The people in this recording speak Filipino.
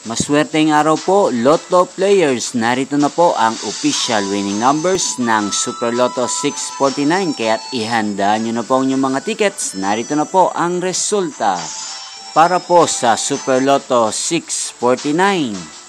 Maswerteng araw po, Lotto players. Narito na po ang official winning numbers ng Super Lotto 649. Kaya ihanda nyo na po ang inyong mga tickets. Narito na po ang resulta. Para po sa Super Lotto 649.